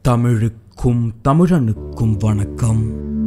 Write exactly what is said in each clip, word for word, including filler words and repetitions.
தமிழுக்கும் தமிழனுக்கும் வணக்கம்.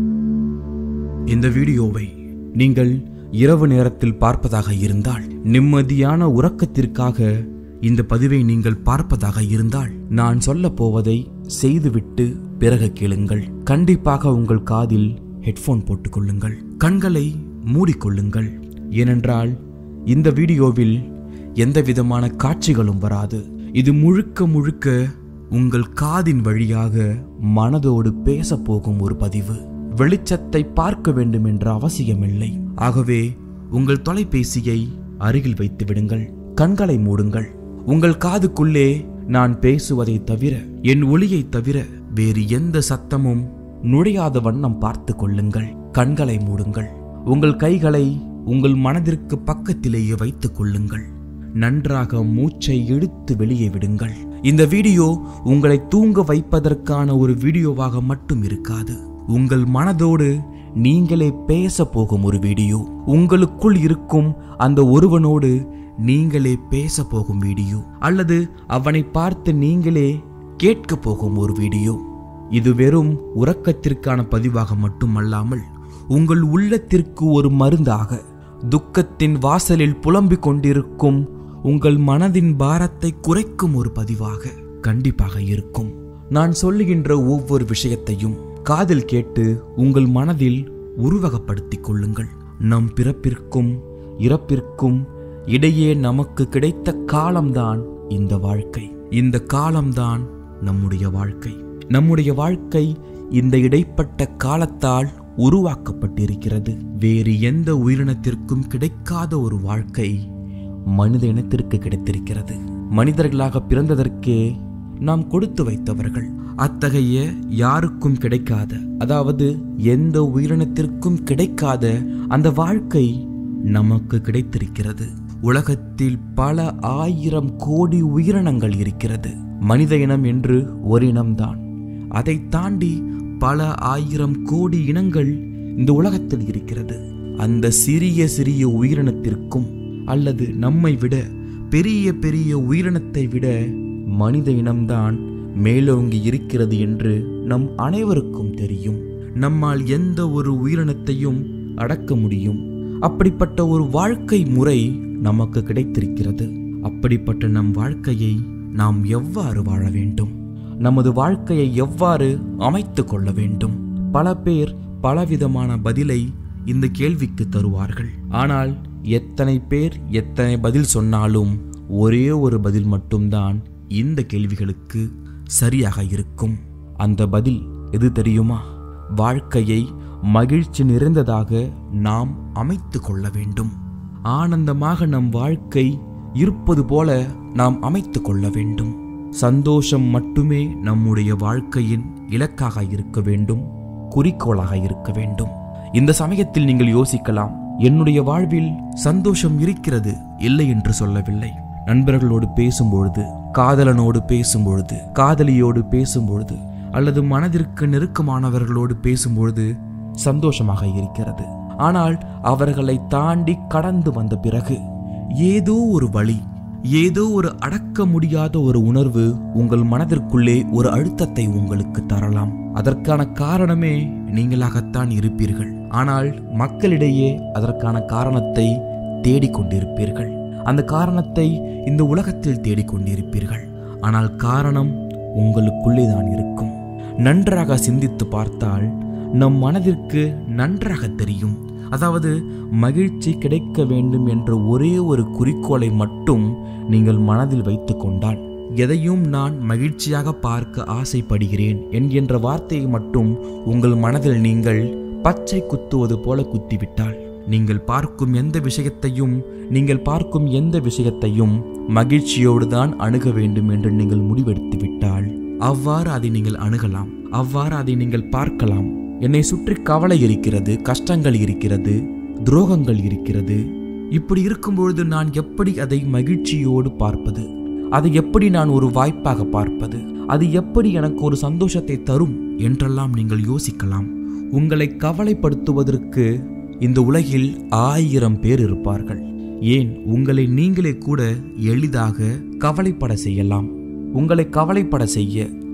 இந்த வீடியோவை நீங்கள் இரவு நேரத்தில் பார்ப்பதாக இருந்தால், நிம்மதியான உறக்கத்திற்காக இந்த பதிவை நீங்கள் பார்ப்பதாக இருந்தால், நான் சொல்ல போவதை செய்துவிட்டு பிறகு கேளுங்கள். கண்டிப்பாக உங்கள் காதில் ஹெட்போன் போட்டுக்கொள்ளுங்கள், கண்களை மூடிக்கொள்ளுங்கள். ஏனென்றால் இந்த வீடியோவில் எந்த விதமான காட்சிகளும் வராது. இது முழுக்க முழுக்க உங்கள் காதின் வழியாக மனதோடு பேச போகும் ஒரு பதிவு. வெளிச்சத்தை பார்க்க வேண்டும் என்ற அவசியமில்லை. ஆகவே உங்கள் தொலைபேசியை அருகில் வைத்து விடுங்கள், கண்களை மூடுங்கள். உங்கள் காதுக்குள்ளே நான் பேசுவதை தவிர, என் ஒளியை தவிர வேறு எந்த சத்தமும் நுழையாத வண்ணம் பார்த்து கொள்ளுங்கள். கண்களை மூடுங்கள். உங்கள் கைகளை உங்கள் மனதிற்கு பக்கத்திலேயே வைத்துக் கொள்ளுங்கள். நன்றாக மூச்சை இழுத்து வெளியே விடுங்கள். இந்த வீடியோ உங்களை தூங்க வைப்பதற்கான ஒரு வீடியோவாக மட்டும் இருக்காது. உங்கள் மனதோடு நீங்களே பேச போகும் ஒரு வீடியோ. உங்களுக்குள் இருக்கும் அந்த ஒருவனோடு நீங்களே பேச போகும் வீடியோ, அல்லது அவனை பார்த்து நீங்களே கேட்க போகும் ஒரு வீடியோ. இது வெறும் உறக்கத்திற்கான பதிவாக மட்டுமல்லாமல், உங்கள் உள்ளத்திற்கு ஒரு மருந்தாக, துக்கத்தின் வாசலில் புலம்பிக் கொண்டிருக்கும் உங்கள் மனதின் பாரத்தை குறைக்கும் ஒரு பதிவாக கண்டிப்பாக இருக்கும். நான் சொல்லுகின்ற ஒவ்வொரு விஷயத்தையும் காதில் கேட்டு உங்கள் மனதில் உருவகப்படுத்திக் கொள்ளுங்கள். நம் பிறப்பிற்கும் இறப்பிற்கும் இடையே நமக்கு கிடைத்த காலம்தான் இந்த வாழ்க்கை. இந்த காலம்தான் நம்முடைய வாழ்க்கை. நம்முடைய வாழ்க்கை இந்த இடைப்பட்ட காலத்தால் உருவாக்கப்பட்டிருக்கிறது. வேறு எந்த உயிரினத்திற்கும் கிடைக்காத ஒரு வாழ்க்கை மனித இனத்திற்கு கிடைத்திருக்கிறது. மனிதர்களாக பிறந்ததற்கே நாம் கொடுத்து வைத்தவர்கள். அத்தகைய யாருக்கும் கிடைக்காத, அதாவது எந்த உயிரினத்திற்கும் கிடைக்காத அந்த வாழ்க்கை நமக்கு கிடைத்திருக்கிறது. உலகத்தில் பல ஆயிரம் கோடி உயிரினங்கள் இருக்கிறது. மனித இனம் என்று ஒரு இனம்தான். அதை தாண்டி பல ஆயிரம் கோடி இனங்கள் இந்த உலகத்தில் இருக்கிறது. அந்த சிறிய சிறிய உயிரினத்திற்கும், அல்லது நம்மை விட பெரிய பெரிய உயிரினத்தை விட மனித இனம்தான் மேலோங்கி இருக்கிறது என்று நம் அனைவருக்கும் தெரியும். நம்மால் எந்த ஒரு உயிரினத்தையும் அடக்க முடியும். அப்படிப்பட்ட ஒரு வாழ்க்கை முறை நமக்கு கிடைத்திருக்கிறது. அப்படிப்பட்ட நம் வாழ்க்கையை நாம் எவ்வாறு வாழ வேண்டும், நமது வாழ்க்கையை எவ்வாறு அமைத்து கொள்ள வேண்டும்? பல பேர் பலவிதமான பதிலை இந்த கேள்விக்கு தருவார்கள். ஆனால் எத்தனை பேர் எத்தனை பதில் சொன்னாலும் ஒரே ஒரு பதில் மட்டும்தான் இந்த கேள்விகளுக்கு சரியாக இருக்கும். அந்த பதில் எது தெரியுமா? வாழ்க்கையை மகிழ்ச்சி நிறைந்ததாக நாம் அமைத்து கொள்ள வேண்டும். ஆனந்தமாக நம் வாழ்க்கை இருப்பது போல நாம் அமைத்து கொள்ள வேண்டும். சந்தோஷம் மட்டுமே நம்முடைய வாழ்க்கையின் இலக்காக இருக்க வேண்டும், குறிக்கோளாக இருக்க வேண்டும். இந்த சமயத்தில் நீங்கள் யோசிக்கலாம், என்னுடைய வாழ்வில் சந்தோஷம் இருக்கிறது, இல்லை என்று சொல்லவில்லை. நண்பர்களோடு பேசும்பொழுது, காதலனோடு பேசும்பொழுது, காதலியோடு பேசும்பொழுது, அல்லது மனதிற்கு நெருக்கமானவர்களோடு பேசும்பொழுது சந்தோஷமாக இருக்கிறது. ஆனால் அவர்களை தாண்டி கடந்து வந்த பிறகு ஏதோ ஒரு வழி, ஏதோ ஒரு அடக்க முடியாத ஒரு உணர்வு உங்கள் மனதிற்குள்ளே ஒரு அழுத்தத்தை உங்களுக்கு தரலாம். அதற்கான காரணமே நீங்களாகத்தான் இருப்பீர்கள். ஆனால் மக்களிடையே அதற்கான காரணத்தை தேடிக்கொண்டிருப்பீர்கள். அந்த காரணத்தை இந்த உலகத்தில் தேடிக்கொண்டிருப்பீர்கள். ஆனால் காரணம் உங்களுக்குள்ளே தான் இருக்கும். நன்றாக சிந்தித்து பார்த்தால் நம் மனதிற்கு நன்றாக தெரியும். அதாவது மகிழ்ச்சி கிடைக்க வேண்டும் என்ற ஒரே ஒரு குறிக்கோளை மட்டும் நீங்கள் மனதில் வைத்து கொண்டால், எதையும் நான் மகிழ்ச்சியாக பார்க்க ஆசைப்படுகிறேன் என்கின்ற வார்த்தையை மட்டும் உங்கள் மனதில் நீங்கள் பச்சை குத்துவது போல குத்திவிட்டால், நீங்கள் பார்க்கும் எந்த விஷயத்தையும் நீங்கள் பார்க்கும் எந்த விஷயத்தையும் மகிழ்ச்சியோடு தான் அணுக வேண்டும் என்று நீங்கள் முடிவெடுத்து விட்டால், அவ்வாறு அதை நீங்கள் அணுகலாம், அவ்வாறு அதை நீங்கள் பார்க்கலாம். என்னை சுற்றி கவலை இருக்கிறது, கஷ்டங்கள் இருக்கிறது, துரோகங்கள் இருக்கிறது. இப்படி இருக்கும்பொழுது நான் எப்படி அதை மகிழ்ச்சியோடு பார்ப்பது? அதை எப்படி நான் ஒரு வாய்ப்பாக பார்ப்பது? அது எப்படி எனக்கு ஒரு சந்தோஷத்தை தரும் என்றெல்லாம் நீங்கள் யோசிக்கலாம். உங்களை கவலைப்படுத்துவதற்கு இந்த உலகில் ஆயிரம் பேர் இருப்பார்கள். ஏன், உங்களை நீங்களே கூட எளிதாக கவலைப்பட செய்யலாம். உங்களை கவலைப்பட செய்ய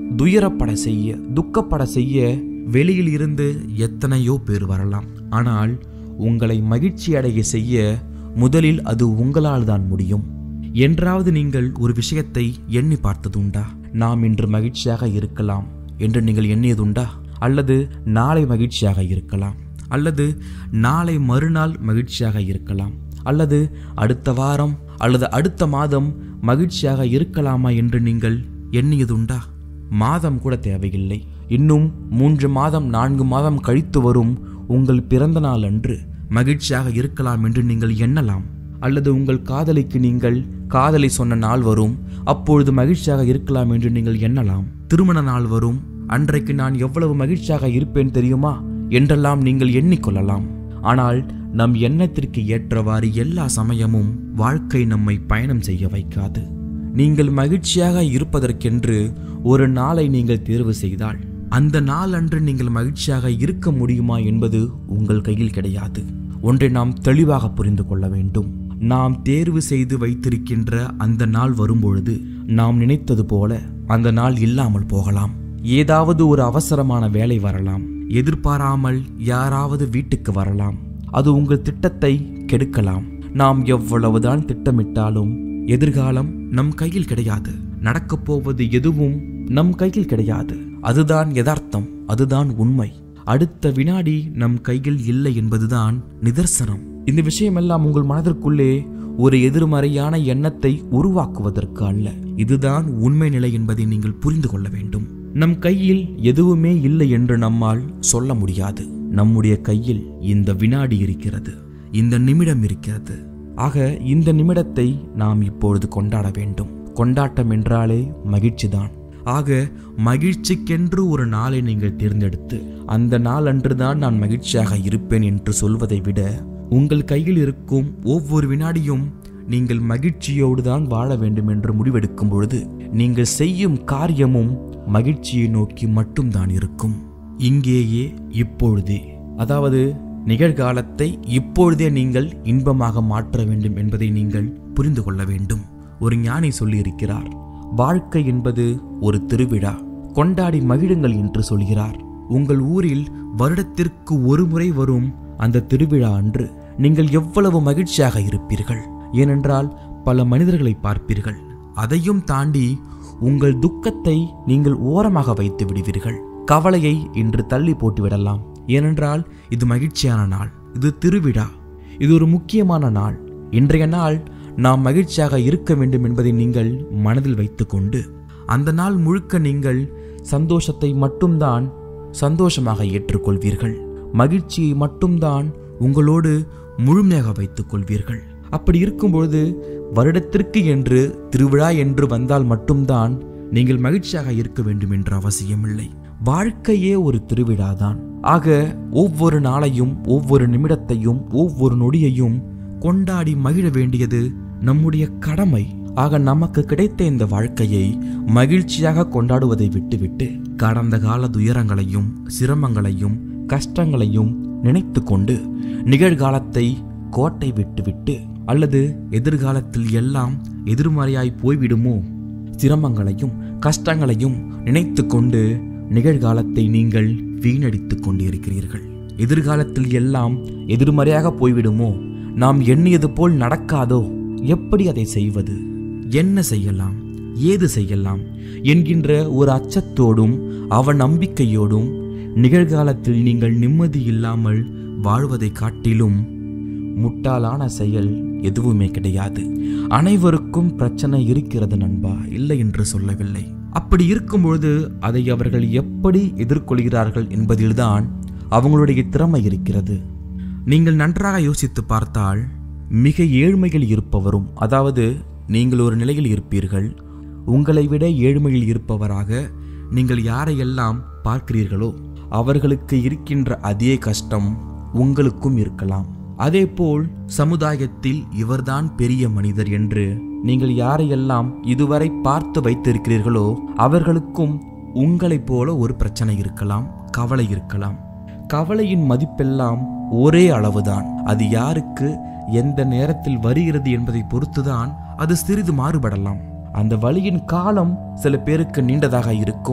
துயரப்பட செய்ய, துக்கப்பட செய்ய வெளியில் இருந்து எத்தனையோ பேர் வரலாம். ஆனால் உங்களை மகிழ்ச்சி அடைய செய்ய முதலில் அது உங்களால் தான் முடியும். என்றாவது நீங்கள் ஒரு விஷயத்தை எண்ணி பார்த்ததுண்டா? நாம் இன்று மகிழ்ச்சியாக இருக்கலாம் என்று நீங்கள் எண்ணியதுண்டா? அல்லது நாளை மகிழ்ச்சியாக இருக்கலாம், அல்லது நாளை மறுநாள் மகிழ்ச்சியாக இருக்கலாம், அல்லது அடுத்த வாரம் அல்லது அடுத்த மாதம் மகிழ்ச்சியாக இருக்கலாமா என்று நீங்கள் எண்ணியதுண்டா? மாதம் கூட தேவையில்லை, இன்னும் மூன்று மாதம் நான்கு மாதம் கழித்து வரும் உங்கள் பிறந்த நாள் அன்று மகிழ்ச்சியாக இருக்கலாம் என்று நீங்கள் எண்ணலாம். அல்லது உங்கள் காதலிக்கு நீங்கள் காதலை சொன்ன நாள் வரும், அப்பொழுது மகிழ்ச்சியாக இருக்கலாம் என்று நீங்கள் எண்ணலாம். திருமண நாள் வரும், அன்றைக்கு நான் எவ்வளவு மகிழ்ச்சியாக இருப்பேன் தெரியுமா என்றெல்லாம் நீங்கள் எண்ணிக்கொள்ளலாம். ஆனால் நம் எண்ணத்திற்கு ஏற்றவாறு எல்லா சமயமும் வாழ்க்கை நம்மை பயணம் செய்ய வைக்காது. நீங்கள் மகிழ்ச்சியாக இருப்பதற்கென்று ஒரு நாளை நீங்கள் தேர்வு செய்தால் அந்த நாள் அன்று நீங்கள் மகிழ்ச்சியாக இருக்க முடியுமா என்பது உங்கள் கையில் கிடையாது. ஒன்றை நாம் தெளிவாக புரிந்து கொள்ள வேண்டும். நாம் தேர்வு செய்து வைத்திருக்கின்ற அந்த நாள் வரும்பொழுது நாம் நினைத்தது போல அந்த நாள் இல்லாமல் போகலாம். ஏதாவது ஒரு அவசரமான வேலை வரலாம், எதிர்பாராமல் யாராவது வீட்டுக்கு வரலாம், அது உங்கள் திட்டத்தை கெடுக்கலாம். நாம் எவ்வளவுதான் திட்டமிட்டாலும் எதிர்காலம் நம் கையில் கிடையாது. நடக்கப் போவது எதுவும் நம் கையில் கிடையாது. அதுதான் யதார்த்தம், அதுதான் உண்மை. அடுத்த வினாடி நம் கையில் இல்லை என்பதுதான் நிதர்சனம். இந்த விஷயமெல்லாம் உங்கள் மனதிற்குள்ளே ஒரு எதிர்மறையான எண்ணத்தை உருவாக்குவதற்கு அல்ல. இதுதான் உண்மை நிலை என்பதை நீங்கள் புரிந்து கொள்ள வேண்டும். நம் கையில் எதுவுமே இல்லை என்று நம்மால் சொல்ல முடியாது. நம்முடைய கையில் இந்த வினாடி இருக்கிறது, இந்த நிமிடம் இருக்கிறது. ஆக இந்த நிமிடத்தை நாம் இப்பொழுது கொண்டாட வேண்டும். கொண்டாட்டம் என்றாலே மகிழ்ச்சிதான். ஆக மகிழ்ச்சிக்கென்று ஒரு நாளை நீங்கள் தேர்ந்தெடுத்து அந்த நாள் அன்றுதான் நான் மகிழ்ச்சியாக இருப்பேன் என்று சொல்வதை விட உங்கள் கையில் இருக்கும் ஒவ்வொரு வினாடியும் நீங்கள் மகிழ்ச்சியோடு தான் வாழ வேண்டும் என்று முடிவெடுக்கும் பொழுது நீங்கள் செய்யும் காரியமும் மகிழ்ச்சியை நோக்கி மட்டும்தான் இருக்கும். இங்கேயே இப்பொழுதே, அதாவது நிகழ்காலத்தை இப்பொழுதே நீங்கள் இன்பமாக மாற்ற வேண்டும் என்பதை நீங்கள் புரிந்து கொள்ள வேண்டும். ஒரு ஞானி சொல்லியிருக்கிறார், வாழ்க்கை என்பது ஒரு திருவிழா, கொண்டாடி மகிழுங்கள் என்று சொல்கிறார். உங்கள் ஊரில் வருடத்திற்கு ஒரு முறை வரும் அந்த திருவிழா அன்று நீங்கள் எவ்வளவு மகிழ்ச்சியாக இருப்பீர்கள். ஏனென்றால் பல மனிதர்களை பார்ப்பீர்கள். அதையும் தாண்டி உங்கள் துக்கத்தை நீங்கள் ஓரமாக வைத்து விடுவீர்கள். கவலையை இன்று தள்ளி போட்டு விடலாம். ஏனென்றால் இது மகிழ்ச்சியான நாள், இது திருவிழா, இது ஒரு முக்கியமான நாள். இன்றைய நாள் நாம் மகிழ்ச்சியாக இருக்க வேண்டும் என்பதை நீங்கள் மனதில் வைத்துக்கொண்டு அந்த நாள் முழுக்க நீங்கள் சந்தோஷத்தை மட்டும்தான் சந்தோஷமாக ஏற்றுக்கொள்வீர்கள். மகிழ்ச்சியை மட்டும்தான் உங்களோடு முழுமையாக வைத்துக் கொள்வீர்கள். அப்படி இருக்கும்பொழுது வருடத்திற்கு என்று திருவிழா என்று வந்தால் மட்டும்தான் நீங்கள் மகிழ்ச்சியாக இருக்க வேண்டும் என்ற அவசியமில்லை. வாழ்க்கையே ஒரு திருவிழாதான். ஆக ஒவ்வொரு நாளையும் ஒவ்வொரு நிமிடத்தையும் ஒவ்வொரு நொடியையும் கொண்டாடி மகிழ வேண்டியது நம்முடைய கடமை. ஆக நமக்கு கிடைத்த இந்த வாழ்க்கையை மகிழ்ச்சியாக கொண்டாடுவதை விட்டுவிட்டு கடந்த கால துயரங்களையும் சிரமங்களையும் கஷ்டங்களையும் நினைத்து கொண்டு நிகழ்காலத்தை கோட்டை விட்டுவிட்டு அல்லது எதிர்காலத்தில் எல்லாம் எதிர்மறையாய் போய்விடுமோ சிரமங்களையும் கஷ்டங்களையும் நினைத்து கொண்டு நிகழ்காலத்தை நீங்கள் வீணடித்துக் கொண்டிருக்கிறீர்கள். எதிர்காலத்தில் எல்லாம் எதிர்மறையாக போய்விடுமோ, நாம் எண்ணியது போல் நடக்காதோ, எப்படி அதை செய்வது, என்ன செய்யலாம், ஏது செய்யலாம் என்கின்ற ஒரு அச்சத்தோடும் அவ நம்பிக்கையோடும் நிகழ்காலத்தில் நீங்கள் நிம்மதி இல்லாமல் வாழ்வதை காட்டிலும் முட்டாளான செயல் எதுவுமே கிடையாது. அனைவருக்கும் பிரச்சனை இருக்கிறது நண்பா, இல்லை என்று சொல்லவில்லை. அப்படி இருக்கும்பொழுது அதை அவர்கள் எப்படி எதிர்கொள்கிறார்கள் என்பதில்தான் அவங்களுடைய திறமை இருக்கிறது. நீங்கள் நன்றாக யோசித்து பார்த்தால் மிக ஏழ்மையில் இருப்பவரும், அதாவது நீங்கள் ஒரு நிலையில் இருப்பீர்கள், உங்களை விட ஏழ்மையில் இருப்பவராக நீங்கள் யாரையெல்லாம் பார்க்கிறீர்களோ அவர்களுக்கு இருக்கின்ற அதே கஷ்டம் உங்களுக்கும் இருக்கலாம். அதேபோல் சமுதாயத்தில் இவர்தான் பெரிய மனிதர் என்று நீங்கள் யாரையெல்லாம் இதுவரை பார்த்து வைத்திருக்கிறீர்களோ அவர்களுக்கும் உங்களைப் போல ஒரு பிரச்சனை இருக்கலாம், கவலை இருக்கலாம். கவலையின் மதிப்பெல்லாம் ஒரே அளவுதான். அது யாருக்கு எந்த நேரத்தில் வருகிறது என்பதை பொறுத்துதான் அது சிறிது மாறுபடலாம். அந்த வலியின் காலம் சில பேருக்கு நீண்டதாக இருக்கும்,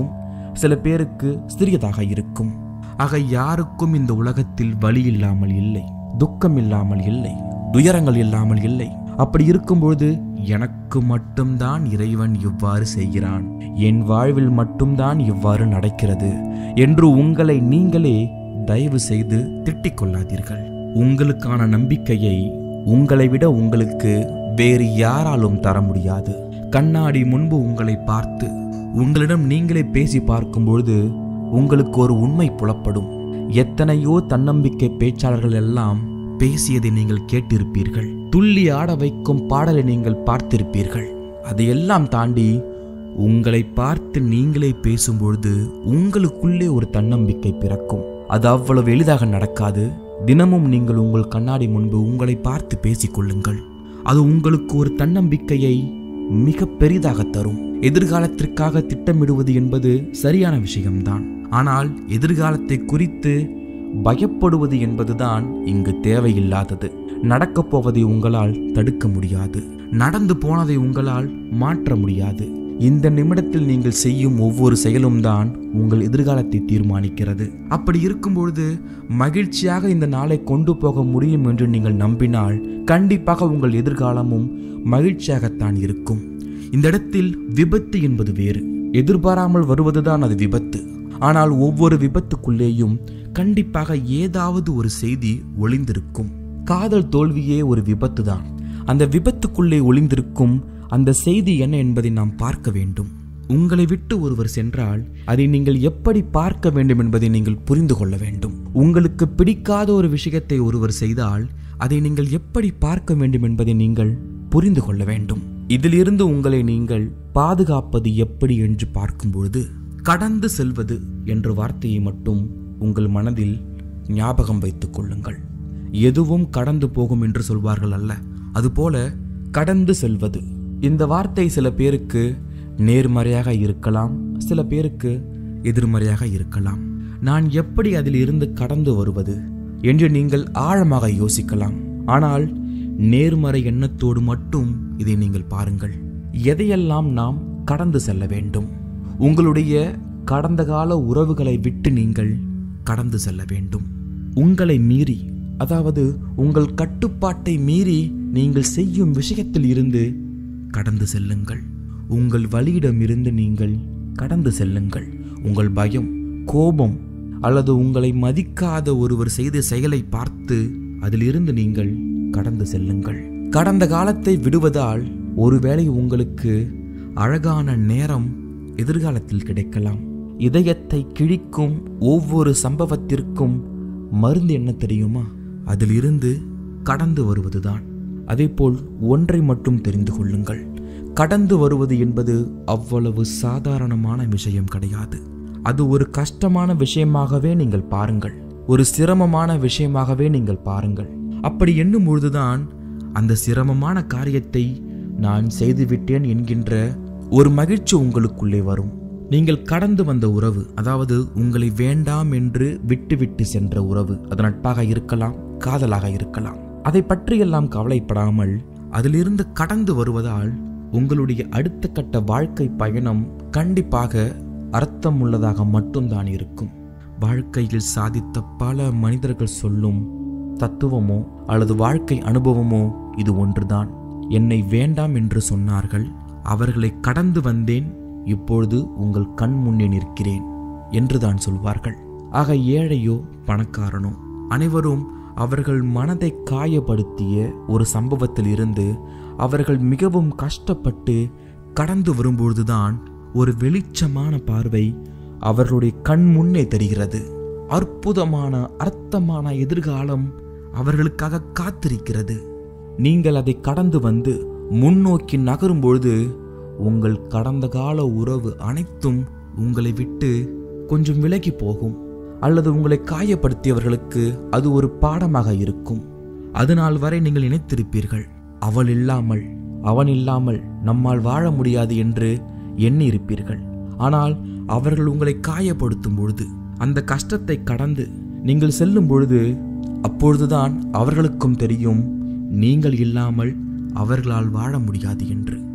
சில பேருக்கு சிறியதாக இருக்கும். ஆக யாருக்கும் இந்த உலகத்தில் வலி இல்லாமல் இல்லை, துக்கம் இல்லாமல் இல்லை, துயரங்கள் இல்லாமல் இல்லை. அப்படி இருக்கும்போது எனக்கு மட்டும்தான் இறைவன் இவ்வாறு செய்கிறான், என் வாழ்வில் மட்டும்தான் இவ்வாறு நடக்கிறது என்று உங்களை நீங்களே தயவு செய்து திட்டிக் கொள்ளாதீர்கள். உங்களுக்கான நம்பிக்கையை உங்களை விட உங்களுக்கு வேறு யாராலும் தர முடியாது. கண்ணாடி முன்பு உங்களை பார்த்து உங்களிடம் நீங்களே பேசி பார்க்கும்பொழுது உங்களுக்கு ஒரு உண்மை புலப்படும். எத்தனையோ தன்னம்பிக்கை பேச்சாளர்கள் எல்லாம் பேசியதை நீங்கள் கேட்டிருப்பீர்கள். துள்ளி ஆட வைக்கும் பாடலை நீங்கள் பார்த்திருப்பீர்கள். அதையெல்லாம் தாண்டி உங்களை பார்த்து நீங்களே பேசும்பொழுது உங்களுக்குள்ளே ஒரு தன்னம்பிக்கை பிறக்கும். அது அவ்வளவு எளிதாக நடக்காது. தினமும் நீங்கள் உங்கள் கண்ணாடி முன்பு உங்களை பார்த்து பேசிக்கொள்ளுங்கள். அது உங்களுக்கு ஒரு தன்னம்பிக்கையை மிக பெரிதாக தரும். எதிர்காலத்திற்காக திட்டமிடுவது என்பது சரியான விஷயம்தான். ஆனால் எதிர்காலத்தை குறித்து பயப்படுவது என்பதுதான் இங்கு தேவையில்லாதது. நடக்கப் போவதை உங்களால் தடுக்க முடியாது, நடந்து போனதை உங்களால் மாற்ற முடியாது. இந்த நிமிடத்தில் நீங்கள் செய்யும் ஒவ்வொரு செயலும் தான் உங்கள் எதிர்காலத்தை தீர்மானிக்கிறது. அப்படி இருக்கும்பொழுது மகிழ்ச்சியாக இந்த நாளை கொண்டு போக முடியும் என்று நீங்கள் நம்பினால் கண்டிப்பாக உங்கள் எதிர்காலமும் மகிழ்ச்சியாகத்தான் இருக்கும். இந்த இடத்தில் விபத்து என்பது வேறு. எதிர்பாராமல் வருவதுதான் அது விபத்து. ஆனால் ஒவ்வொரு விபத்துக்குள்ளேயும் கண்டிப்பாக ஏதாவது ஒரு செய்தி ஒளிந்திருக்கும். காதல் தோல்வியே ஒரு விபத்து தான். அந்த விபத்துக்குள்ளே ஒளிந்திருக்கும் அந்த செய்தி என்ன என்பதை நாம் பார்க்க வேண்டும். உங்களை விட்டு ஒருவர் சென்றால் அதை நீங்கள் எப்படி பார்க்க வேண்டும் என்பதை நீங்கள் புரிந்து கொள்ள வேண்டும். உங்களுக்கு பிடிக்காத ஒரு விஷயத்தை ஒருவர் செய்தால் அதை நீங்கள் எப்படி பார்க்க வேண்டும் என்பதை நீங்கள் புரிந்து கொள்ள வேண்டும். இதிலிருந்து உங்களை நீங்கள் பாதுகாப்பது எப்படி என்று பார்க்கும்பொழுது கடந்து செல்வது என்ற வார்த்தையை மட்டும் உங்கள் மனதில் ஞாபகம் வைத்துக் கொள்ளுங்கள். எதுவும் கடந்து போகும் என்று சொல்வார்கள் அல்ல, அதுபோல கடந்து செல்வது. இந்த வார்த்தை சில பேருக்கு நேர்மறையாக இருக்கலாம், சில பேருக்கு எதிர்மறையாக இருக்கலாம். நான் எப்படி அதில் இருந்து கடந்து வருவது என்று நீங்கள் ஆழமாக யோசிக்கலாம். ஆனால் நேர்மறை எண்ணத்தோடு மட்டும் இதை நீங்கள் பாருங்கள். எதையெல்லாம் நாம் கடந்து செல்ல வேண்டும்? உங்களுடைய கடந்த கால உறவுகளை விட்டு நீங்கள் கடந்து செல்ல வேண்டும். உங்களை மீறி, அதாவது உங்கள் கட்டுப்பாட்டை மீறி நீங்கள் செய்யும் விஷயத்தில் இருந்து கடந்து செல்லுங்கள். உங்கள் வழியிடமிருந்து நீங்கள் கடந்து செல்லுங்கள். உங்கள் பயம், கோபம் அல்லது உங்களை மதிக்காத ஒருவர் செய்த செயலை பார்த்து அதிலிருந்து நீங்கள் கடந்து செல்லுங்கள். கடந்த காலத்தை விடுவதால் ஒருவேளை உங்களுக்கு அழகான நேரம் எதிர்காலத்தில் கிடைக்கலாம். இதயத்தை கிழிக்கும் ஒவ்வொரு சம்பவத்திற்கும் மருந்து என்ன தெரியுமா? அதிலிருந்து கடந்து வருவதுதான். அதேபோல் ஒன்றை மட்டும் தெரிந்து கொள்ளுங்கள், கடந்து வருவது என்பது அவ்வளவு சாதாரணமான விஷயம் கிடையாது. அது ஒரு கஷ்டமான விஷயமாகவே நீங்கள் பாருங்கள், ஒரு சிரமமான விஷயமாகவே நீங்கள் பாருங்கள். அப்படி எண்ணும் பொழுதுதான் அந்த சிரமமான காரியத்தை நான் செய்துவிட்டேன் என்கின்ற ஒரு மகிழ்ச்சி உங்களுக்குள்ளே வரும். நீங்கள் கடந்து வந்த உறவு, அதாவது உங்களை வேண்டாம் என்று விட்டு விட்டு சென்ற உறவு, அது நட்பாக இருக்கலாம், காதலாக இருக்கலாம், அதை பற்றியெல்லாம் கவலைப்படாமல் அதிலிருந்து கடந்து வருவதால் உங்களுடைய அடுத்த கட்ட வாழ்க்கை பயணம் கண்டிப்பாக அர்த்தம் உள்ளதாக மட்டும்தான் இருக்கும். வாழ்க்கையில் சாதித்த பல மனிதர்கள் சொல்லும் தத்துவமோ அல்லது வாழ்க்கை அனுபவமோ இது ஒன்றுதான். என்னை வேண்டாம் என்று சொன்னார்கள், அவர்களை கடந்து வந்தேன், இப்பொழுது உங்கள் கண் முன்னே நிற்கிறேன் என்றுதான் சொல்வார்கள். ஆக ஏழையோ பணக்காரனோ அனைவரும் அவர்கள் மனதை காயப்படுத்திய ஒரு சம்பவத்தில் இருந்து அவர்கள் மிகவும் கஷ்டப்பட்டு கடந்து வரும்பொழுதுதான் ஒரு வெளிச்சமான பார்வை அவர்களுடைய கண் முன்னே தெரிகிறது. அற்புதமான அர்த்தமான எதிர்காலம் அவர்களுக்காக காத்திருக்கிறது. நீங்கள் அதை கடந்து வந்து முன்னோக்கி நகரும் பொழுது உங்கள் கடந்த கால உறவு அனைத்தும் உங்களை விட்டு கொஞ்சம் விலகி போகும். அல்லது உங்களை காயப்படுத்தியவர்களுக்கு அது ஒரு பாடமாக இருக்கும். அதனால் வரை நீங்கள் நினைத்திருப்பீர்கள், அவள் இல்லாமல் அவன் இல்லாமல் நம்மால் வாழ முடியாது என்று எண்ணி இருப்பீர்கள். ஆனால் அவர்கள் உங்களை காயப்படுத்தும் பொழுது, அந்த கஷ்டத்தை கடந்து நீங்கள் செல்லும் பொழுது, அப்பொழுதுதான் அவர்களுக்கும் தெரியும் நீங்கள் இல்லாமல் அவர்களால் வாழ முடியாது என்று.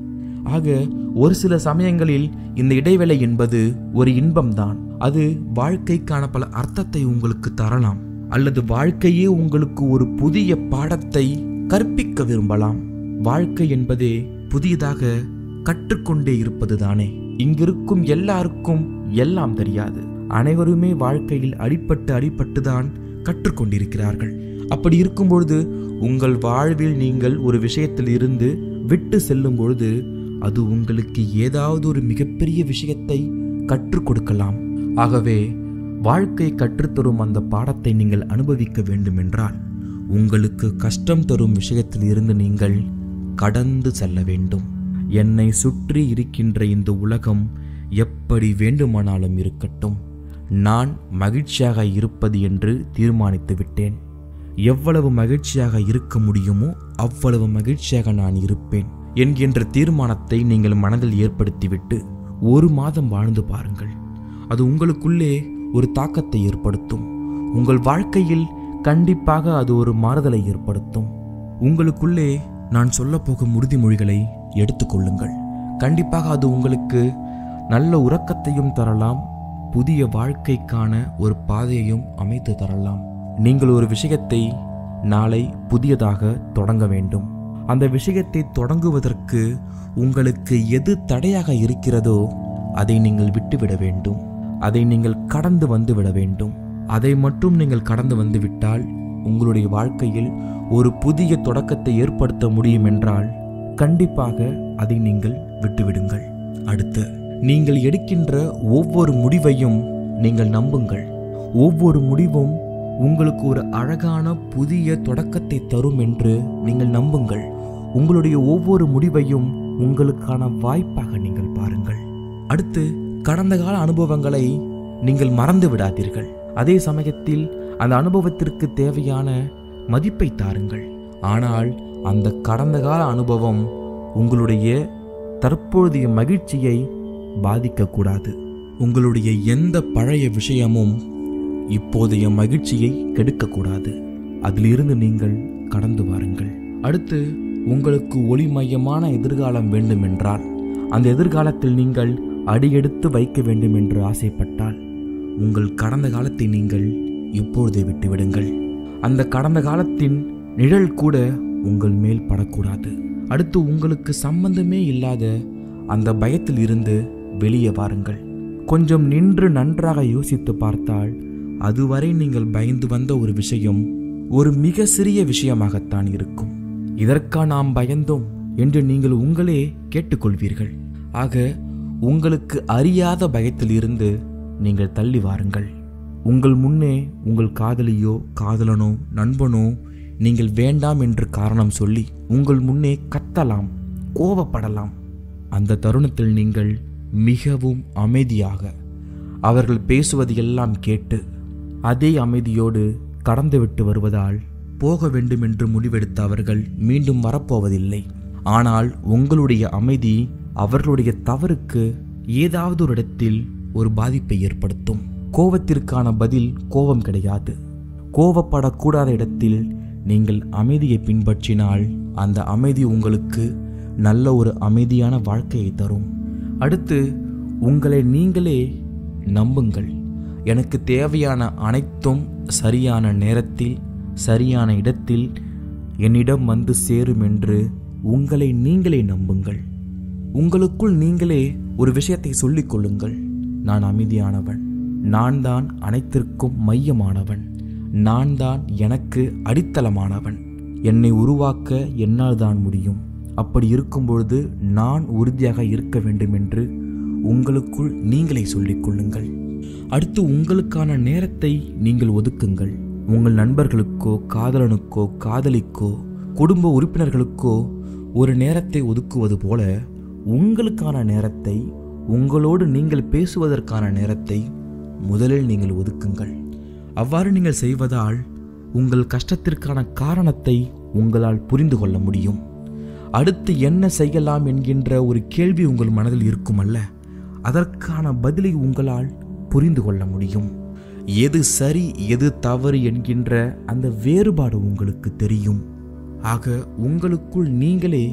ஆக ஒரு சில சமயங்களில் இந்த இடைவேளை என்பது ஒரு இன்பம்தான். அது வாழ்க்கைக்கான பல அர்த்தத்தை உங்களுக்கு தரலாம், அல்லது வாழ்க்கையே உங்களுக்கு ஒரு புதிய பாடத்தை கற்பிக்க விரும்பலாம். வாழ்க்கை என்பதே புதியதாக கற்றுக்கொண்டே இருப்பதுதானே. இங்கிருக்கும் எல்லாருக்கும் எல்லாம் தெரியாது. அனைவருமே வாழ்க்கையில் அடிப்பட்டு அடிப்பட்டுதான் கற்றுக்கொண்டிருக்கிறார்கள். அப்படி இருக்கும் பொழுது உங்கள் வாழ்வில் நீங்கள் ஒரு விஷயத்தில் இருந்து விட்டு செல்லும் பொழுது அது உங்களுக்கு ஏதாவது ஒரு மிகப்பெரிய விஷயத்தை கற்றுக் கொடுக்கலாம். ஆகவே வாழ்க்கை கற்றுத்தரும் அந்த பாடத்தை நீங்கள் அனுபவிக்க வேண்டும் என்றால் உங்களுக்கு கஷ்டம் தரும் விஷயத்தில் இருந்து நீங்கள் கடந்து செல்ல வேண்டும். என்னை சுற்றி இருக்கின்ற இந்த உலகம் எப்படி வேண்டுமானாலும் இருக்கட்டும், நான் மகிழ்ச்சியாக இருப்பது என்று தீர்மானித்து விட்டேன். எவ்வளவு மகிழ்ச்சியாக இருக்க முடியுமோ அவ்வளவு மகிழ்ச்சியாக நான் இருப்பேன் என்கின்ற தீர்மானத்தை நீங்கள் மனதில் ஏற்படுத்திவிட்டு ஒரு மாதம் வாழ்ந்து பாருங்கள். அது உங்களுக்குள்ளே ஒரு தாக்கத்தை ஏற்படுத்தும். உங்கள் வாழ்க்கையில் கண்டிப்பாக அது ஒரு மாறுதலை ஏற்படுத்தும். உங்களுக்குள்ளே நான் சொல்ல போகும் உறுதிமொழிகளை எடுத்துக்கொள்ளுங்கள். கண்டிப்பாக அது உங்களுக்கு நல்ல உறக்கத்தையும் தரலாம், புதிய வாழ்க்கைக்கான ஒரு பாதையையும் அமைத்து தரலாம். நீங்கள் ஒரு விஷயத்தை நாளை புதியதாக தொடங்க வேண்டும். அந்த விஷயத்தை தொடங்குவதற்கு உங்களுக்கு எது தடையாக இருக்கிறதோ அதை நீங்கள் விட்டுவிட வேண்டும். அதை நீங்கள் கடந்து வந்து விட வேண்டும். அதை மட்டும் நீங்கள் கடந்து வந்து விட்டால் உங்களுடைய வாழ்க்கையில் ஒரு புதிய தொடக்கத்தை ஏற்படுத்த முடியும் என்றால் கண்டிப்பாக அதை நீங்கள் விட்டுவிடுங்கள். அடுத்து, நீங்கள் எடுக்கின்ற ஒவ்வொரு முடிவையும் நீங்கள் நம்புங்கள். ஒவ்வொரு முடிவும் உங்களுக்கு ஒரு அழகான புதிய தொடக்கத்தை தரும் என்று நீங்கள் நம்புங்கள். உங்களுடைய ஒவ்வொரு முடிவையும் உங்களுக்கான வாய்ப்பாக நீங்கள் பாருங்கள். அடுத்து, கடந்த கால அனுபவங்களை நீங்கள் மறந்து விடாதீர்கள். அதே சமயத்தில் அந்த அனுபவத்திற்கு தேவையான மதிப்பை தாருங்கள். ஆனால் அந்த கடந்த கால அனுபவம் உங்களுடைய தற்பொழுதைய மகிழ்ச்சியை பாதிக்கக்கூடாது. உங்களுடைய எந்த பழைய விஷயமும் இப்போதைய மகிழ்ச்சியை கெடுக்கக்கூடாது. அதிலிருந்து நீங்கள் கடந்து வாருங்கள். அடுத்து, உங்களுக்கு ஒளிமயமான எதிர்காலம் வேண்டுமென்றால், அந்த எதிர்காலத்தில் நீங்கள் அடியெடுத்து வைக்க வேண்டும் என்று ஆசைப்பட்டால் உங்கள் கடந்த காலத்தை நீங்கள் இப்பொழுதே விட்டுவிடுங்கள். அந்த கடந்த காலத்தின் நிழல் கூட உங்கள் மேல் படக்கூடாது. அடுத்து, உங்களுக்கு சம்பந்தமே இல்லாத அந்த பயத்தில் இருந்து வெளியே வாருங்கள். கொஞ்சம் நின்று நன்றாக யோசித்து பார்த்தால் அதுவரை நீங்கள் பயந்து வந்த ஒரு விஷயம் ஒரு மிக சிறிய விஷயமாகத்தான் இருக்கும். இதற்கா நாம் பயந்தோம் என்று நீங்கள் உங்களே கேட்டுக்கொள்வீர்கள். ஆக உங்களுக்கு அறியாத பயத்தில் இருந்து நீங்கள் தள்ளி வாருங்கள். உங்கள் முன்னே உங்கள் காதலியோ காதலனோ நண்பனோ நீங்கள் வேண்டாம் என்று காரணம் சொல்லி உங்கள் முன்னே கத்தலாம், கோபப்படலாம். அந்த தருணத்தில் நீங்கள் மிகவும் அமைதியாக அவர்கள் பேசுவது எல்லாம் கேட்டு அதே அமைதியோடு கடந்துவிட்டு வருவதால் போக வேண்டும் என்று முடிவெடுத்த அவர்கள் மீண்டும் வரப்போவதில்லை. ஆனால் உங்களுடைய அமைதி அவர்களுடைய தவறுக்கு ஏதாவது ஒரு இடத்தில் ஒரு பாதிப்பை ஏற்படுத்தும். கோபத்திற்கான பதில் கோபம் கிடையாது. கோபப்படக்கூடாத இடத்தில் நீங்கள் அமைதியை பின்பற்றினால் அந்த அமைதி உங்களுக்கு நல்ல ஒரு அமைதியான வாழ்க்கையை தரும். அடுத்து, உங்களை நீங்களே நம்புங்கள். எனக்கு தேவையான அனைத்தும் சரியான நேரத்தில் சரியான இடத்தில் என்னிடம் வந்து சேரும் என்று உங்களை நீங்களே நம்புங்கள். உங்களுக்குள் நீங்களே ஒரு விஷயத்தை சொல்லிக் கொள்ளுங்கள். நான் அமைதியானவன், நான் தான் அனைத்திற்கும் மையமானவன், நான் தான் எனக்கு அடித்தளமானவன், என்னை உருவாக்க என்னால் தான் முடியும். அப்படி இருக்கும் பொழுது நான் உறுதியாக இருக்க வேண்டும் என்று உங்களுக்குள் நீங்களே சொல்லிக் கொள்ளுங்கள். அடுத்து, உங்களுக்கான நேரத்தை நீங்கள் ஒதுக்குங்கள். உங்கள் நண்பர்களுக்கோ காதலனுக்கோ காதலிக்கோ குடும்ப உறுப்பினர்களுக்கோ ஒரு நேரத்தை ஒதுக்குவது போல உங்களுக்கான நேரத்தை, உங்களோடு நீங்கள் பேசுவதற்கான நேரத்தை முதலில் நீங்கள் ஒதுக்குங்கள். அவ்வாறு நீங்கள் செய்வதால் உங்கள் கஷ்டத்திற்கான காரணத்தை உங்களால் புரிந்து கொள்ள முடியும். அடுத்து என்ன செய்யலாம் என்கின்ற ஒரு கேள்வி உங்கள் மனதில் இருக்கும் அல்ல, அதற்கான பதிலை உங்களால் புரிந்து கொள்ள முடியும். எது சரி எது தவறு என்கின்ற அந்த வேறுபாடு உங்களுக்கு தெரியும். ஆக உங்களுக்குள் நீங்களே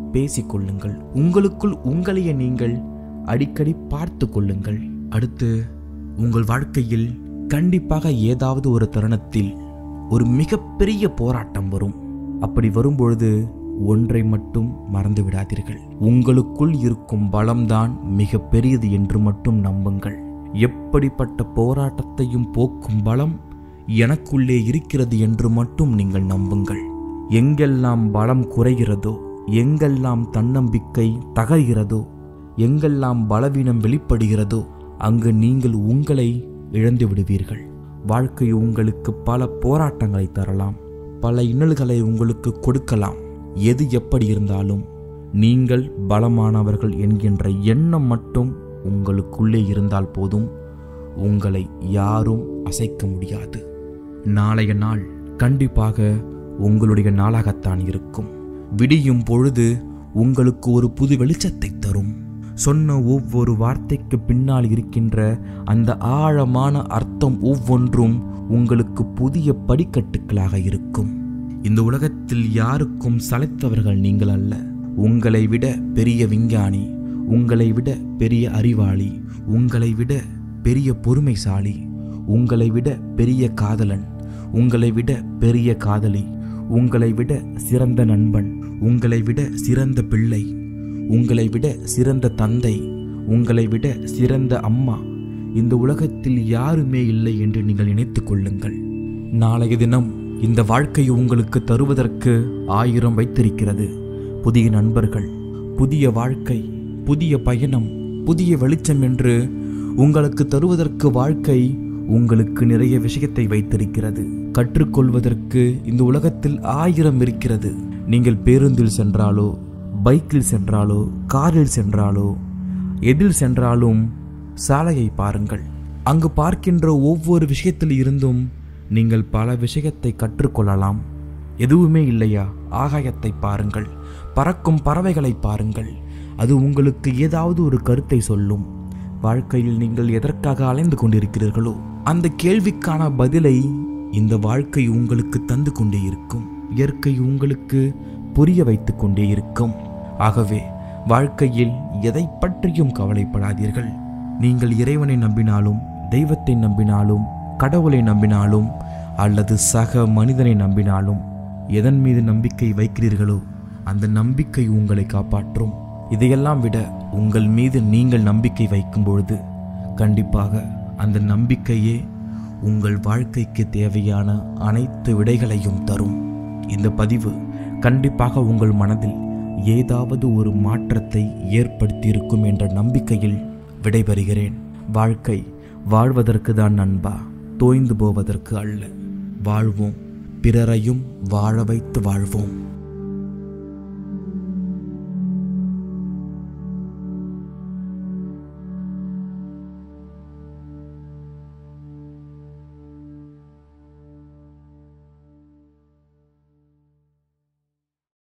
பேசிக்கொள்ளுங்கள். உங்களுக்குள் உங்களையே நீங்கள் அடிக்கடி பார்த்து கொள்ளுங்கள். அடுத்து, உங்கள் வாழ்க்கையில் கண்டிப்பாக ஏதாவது ஒரு தருணத்தில் ஒரு மிகப்பெரிய போராட்டம் வரும். அப்படி வரும்பொழுது ஒன்றை மட்டும் மறந்து விடாதீர்கள். உங்களுக்குள் இருக்கும் பலம்தான் மிக பெரியது என்று மட்டும் நம்புங்கள். எப்படிப்பட்ட போராட்டத்தையும் போக்கும் பலம் எனக்குள்ளே இருக்கிறது என்று மட்டும் நீங்கள் நம்புங்கள். எங்கெல்லாம் பலம் குறைகிறதோ, எங்கெல்லாம் தன்னம்பிக்கை தகர்கிறதோ, எங்கெல்லாம் பலவீனம் வெளிப்படுகிறதோ, அங்கு நீங்கள் உங்களை இழந்து விடுவீர்கள். வாழ்க்கை உங்களுக்கு பல போராட்டங்களை தரலாம், பல இன்னல்களை உங்களுக்கு கொடுக்கலாம். எது எப்படி இருந்தாலும் நீங்கள் பலமானவர்கள் என்கின்ற எண்ணம் மட்டும் உங்களுக்குள்ளே இருந்தால் போதும். உங்களை யாரும் அசைக்க முடியாது. நாளைய நாள் கண்டிப்பாக உங்களுடைய நாளாகத்தான் இருக்கும். விடியும் பொழுது உங்களுக்கு ஒரு புது வெளிச்சத்தை தரும். சொன்ன ஒவ்வொரு வார்த்தைக்கு பின்னால் இருக்கின்ற அந்த ஆழமான அர்த்தம் ஒவ்வொன்றும் உங்களுக்கு புதிய படிக்கட்டுகளாக இருக்கும். இந்த உலகத்தில் யாருக்கும் சளைத்தவர்கள் நீங்கள் அல்ல. உங்களை விட பெரிய விஞ்ஞானி, உங்களை விட பெரிய அறிவாளி, உங்களை விட பெரிய பொறுமைசாலி, உங்களை விட பெரிய காதலன், உங்களை விட பெரிய காதலி, உங்களை விட சிறந்த நண்பன், உங்களை விட சிறந்த பிள்ளை, உங்களை விட சிறந்த தந்தை, உங்களை விட சிறந்த அம்மா இந்த உலகத்தில் யாருமே இல்லை என்று நீங்கள் நினைத்துக் கொள்ளுங்கள். நாளைய தினம் இந்த வாழ்க்கையை உங்களுக்கு தருவதற்கு ஆயிரம் வைத்திருக்கிறது. புதிய நண்பர்கள், புதிய வாழ்க்கை, புதிய பயணம், புதிய வெளிச்சம் என்று உங்களுக்கு தருவதற்கு வாழ்க்கை உங்களுக்கு நிறைய விஷயத்தை வைத்திருக்கிறது. கற்றுக்கொள்வதற்கு இந்த உலகத்தில் ஆயிரம் இருக்கிறது. நீங்கள் பேருந்தில் சென்றாலோ, பைக்கில் சென்றாலோ, காரில் சென்றாலோ, எதில் சென்றாலும் சாலையை பாருங்கள். அங்கு பார்க்கின்ற ஒவ்வொரு விஷயத்தில் இருந்தும் நீங்கள் பல விஷயத்தை கற்றுக்கொள்ளலாம். எதுவுமே இல்லையா? ஆகாயத்தை பாருங்கள், பறக்கும் பறவைகளை பாருங்கள். அது உங்களுக்கு ஏதாவது ஒரு கருத்தை சொல்லும். வாழ்க்கையில் நீங்கள் எதற்காக அலைந்து கொண்டிருக்கிறீர்களோ அந்த கேள்விக்கான பதிலை இந்த வாழ்க்கை உங்களுக்கு தந்து கொண்டே இருக்கும். இயற்கை உங்களுக்கு புரிய வைத்து கொண்டே இருக்கும். ஆகவே வாழ்க்கையில் எதை பற்றியும் கவலைப்படாதீர்கள். நீங்கள் இறைவனை நம்பினாலும், தெய்வத்தை நம்பினாலும், கடவுளை நம்பினாலும் அல்லது சக மனிதனை நம்பினாலும், எதன் மீது நம்பிக்கை வைக்கிறீர்களோ அந்த நம்பிக்கை உங்களை காப்பாற்றும். இதையெல்லாம் விட உங்கள் மீது நீங்கள் நம்பிக்கை வைக்கும் பொழுது கண்டிப்பாக அந்த நம்பிக்கையே உங்கள் வாழ்க்கைக்கு தேவையான அனைத்து விடைகளையும் தரும். இந்த பதிவு கண்டிப்பாக உங்கள் மனதில் ஏதாவது ஒரு மாற்றத்தை ஏற்படுத்தியிருக்கும் என்ற நம்பிக்கையில் விடைபெறுகிறேன். வாழ்க்கை வாழ்வதற்கு தான் நண்பா, தோய்ந்து போவதற்கு அல்ல. வாழ்வோம், பிறரையும் வாழ வைத்து வாழ்வோம்.